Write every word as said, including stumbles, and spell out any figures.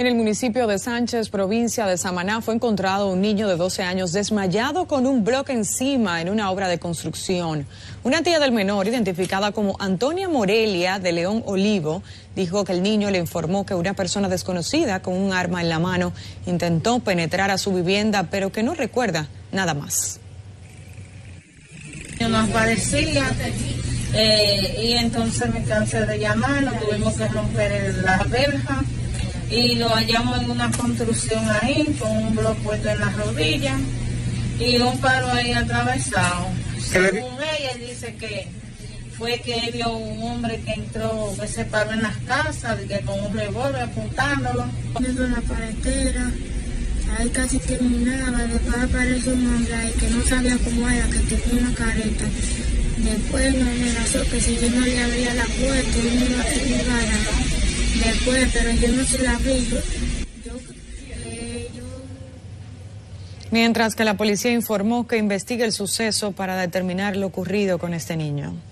En el municipio de Sánchez, provincia de Samaná, fue encontrado un niño de doce años desmayado con un bloque encima en una obra de construcción. Una tía del menor, identificada como Antonia Morelia de León Olivo, dijo que el niño le informó que una persona desconocida con un arma en la mano intentó penetrar a su vivienda, pero que no recuerda nada más. Nos parecía, eh, y entonces me cansé de llamarlo, tuvimos que romper la verja y lo hallamos en una construcción ahí con un bloque puesto en la rodilla y un palo ahí atravesado. Según ella, dice que fue que vio un hombre que entró, que se paró en las casas, que con un revólver apuntándolo. Viendo la paletera, ahí casi terminaba, después apareció un hombre ahí que no sabía cómo era, que tenía una careta. Después me amenazó que si yo no le abría la puerta, él me iba a ayudar. Después, pero yo no se la abrí. Yo, yo, eh, yo... Mientras que la policía informó que investiga el suceso para determinar lo ocurrido con este niño.